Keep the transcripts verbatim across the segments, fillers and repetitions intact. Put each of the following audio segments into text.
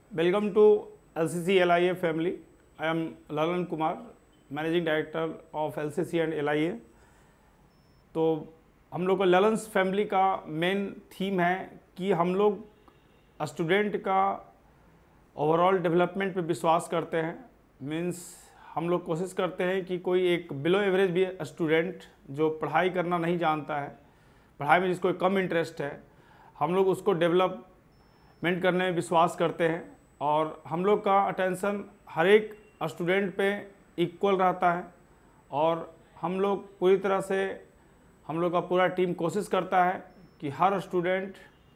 Welcome to L C C L I A family. I am Lalan Kumar, Managing Director of L C C and L I A. तो हम लोग का Lalan's family का main theme है कि हम लोग स्टूडेंट का ओवरऑल डेवलपमेंट पे विश्वास करते हैं। मीन्स हम लोग कोशिश करते हैं कि कोई एक बिलो एवरेज भी स्टूडेंट जो पढ़ाई करना नहीं जानता है, पढ़ाई में जिसको कम इंटरेस्ट है, हम लोग उसको डेवलपमेंट करने में विश्वास करते हैं। और हम लोग का अटेंशन हर एक स्टूडेंट पे इक्वल रहता है और हम लोग पूरी तरह से हम लोग का पूरा टीम कोशिश करता है कि हर स्टूडेंट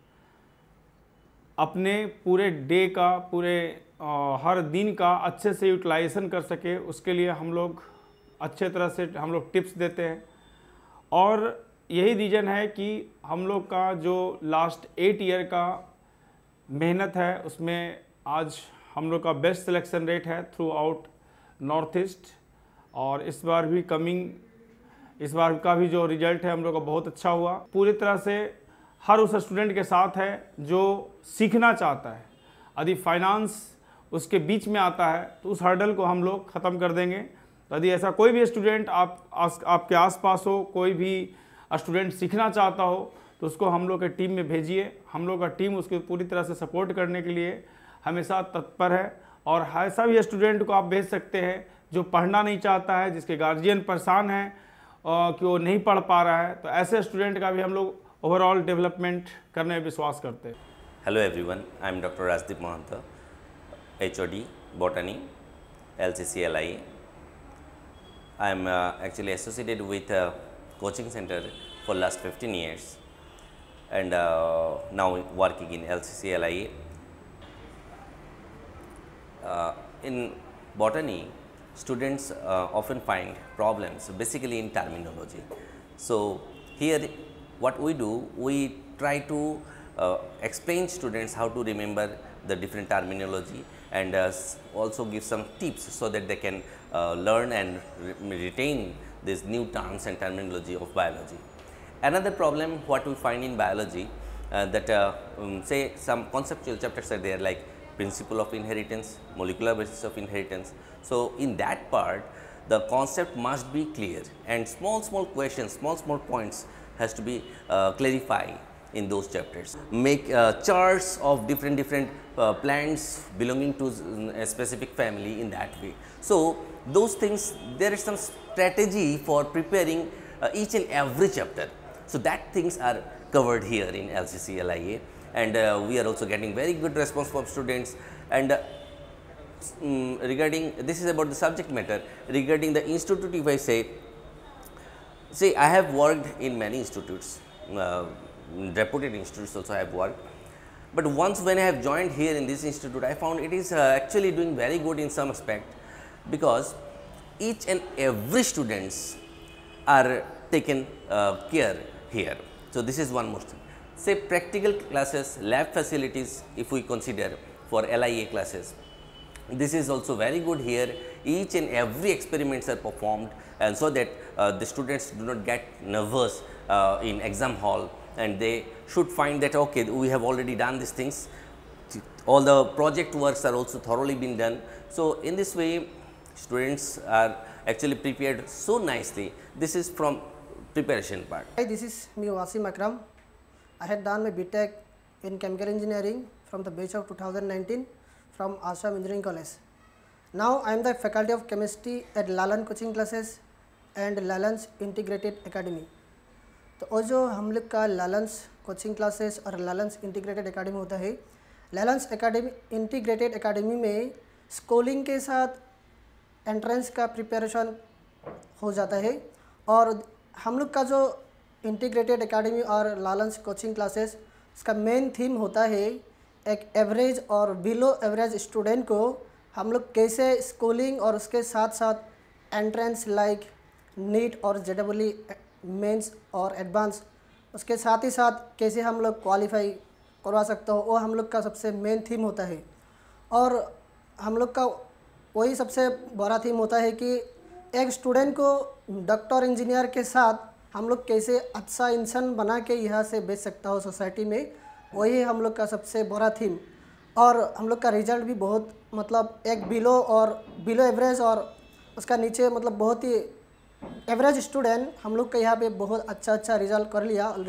अपने पूरे डे का पूरे आ, हर दिन का अच्छे से यूटिलाइजेशन कर सके। उसके लिए हम लोग अच्छे तरह से हम लोग टिप्स देते हैं और यही रीज़न है कि हम लोग का जो लास्ट एट ईयर का मेहनत है उसमें आज हम लोग का बेस्ट सिलेक्शन रेट है थ्रू आउट नॉर्थ ईस्ट। और इस बार भी कमिंग इस बार का भी जो रिज़ल्ट है हम लोग का बहुत अच्छा हुआ। पूरी तरह से हर उस स्टूडेंट के साथ है जो सीखना चाहता है। यदि फाइनेंस उसके बीच में आता है तो उस हर्डल को हम लोग ख़त्म कर देंगे। तो यदि ऐसा कोई भी स्टूडेंट आप आस, आपके आसपास हो, कोई भी स्टूडेंट सीखना चाहता हो तो उसको हम लोग के टीम में भेजिए। हम लोग का टीम उसको पूरी तरह से सपोर्ट करने के लिए हमेशा तत्पर है। और ऐसा भी स्टूडेंट को आप भेज सकते हैं जो पढ़ना नहीं चाहता है, जिसके गार्जियन परेशान हैं कि वो नहीं पढ़ पा रहा है, तो ऐसे स्टूडेंट का भी हम लोग ओवरऑल डेवलपमेंट करने में विश्वास करते हैं। Hello everyone, I am Doctor Rajdeep Mahanta, H O D, Botany, L C C L I A. I am uh, actually associated with a coaching center for last fifteen years and uh, now working in L C C L I A. Uh, in Botany, students uh, often find problems basically in terminology. So here what we do, we try to uh, explain students how to remember the different terminology and uh, also give some tips so that they can uh, learn and re retain these new terms and terminology of biology. Another problem what we find in biology uh, that uh, um, say some conceptual chapters are there like principle of inheritance, molecular basis of inheritance. So in that part the concept must be clear and small small questions, small small points has to be uh, clarified in those chapters. Make uh, charts of different different uh, plants belonging to a specific family in that way. So those things, there is some strategy for preparing uh, each and every chapter. So that things are covered here in L C C L I A. And uh, we are also getting very good response from students. And uh, um, regarding, this is about the subject matter, regarding the institute, if I say, see I have worked in many institutes, uh, reputed institutes also I have worked, but once when I have joined here in this institute, I found it is uh, actually doing very good in some aspect, because each and every students are taken uh, care here. So this is one more thing. Say practical classes, lab facilities, if we consider for L I A classes, this is also very good here. Each and every experiments are performed, and so that uh, the students do not get nervous uh, in exam hall, and they should find that okay, we have already done these things. All the project works are also thoroughly been done. So in this way, students are actually prepared so nicely. This is from preparation part. Hi, this is me Wasim Akram. I had done my B Tech in Chemical Engineering from the batch of two thousand nineteen from Assam Engineering College. Now I am the Faculty of Chemistry at Lalan Coaching Classes and Lalan's Integrated Academy. तो वो जो हम लोग का लालन्स coaching classes और लालन्स integrated academy होता है, Lalan's academy integrated academy में स्कूलिंग के साथ एंट्रेंस का प्रिपरेशन हो जाता है। और हम लोग का जो इंटीग्रेटेड एकेडमी और लालन्स कोचिंग क्लासेस, इसका मेन थीम होता है एक एवरेज और बिलो एवरेज स्टूडेंट को हम लोग कैसे स्कूलिंग और उसके साथ साथ एंट्रेंस लाइक नीट और जे डबल ई मेंस और एडवांस, उसके साथ ही साथ कैसे हम लोग क्वालिफाई करवा सकते हो, वो हम लोग का सबसे मेन थीम होता है। और हम लोग का वही सबसे बड़ा थीम होता है कि एक स्टूडेंट को डॉक्टर इंजीनियर के साथ हम लोग कैसे अच्छा इंसान बना के यहाँ से बेच सकता हो सोसाइटी में, वही हम लोग का सबसे बड़ा थीम। और हम लोग का रिजल्ट भी बहुत मतलब एक बिलो और बिलो एवरेज और उसका नीचे मतलब बहुत ही एवरेज स्टूडेंट हम लोग के यहाँ पे बहुत अच्छा अच्छा रिजल्ट कर लिया।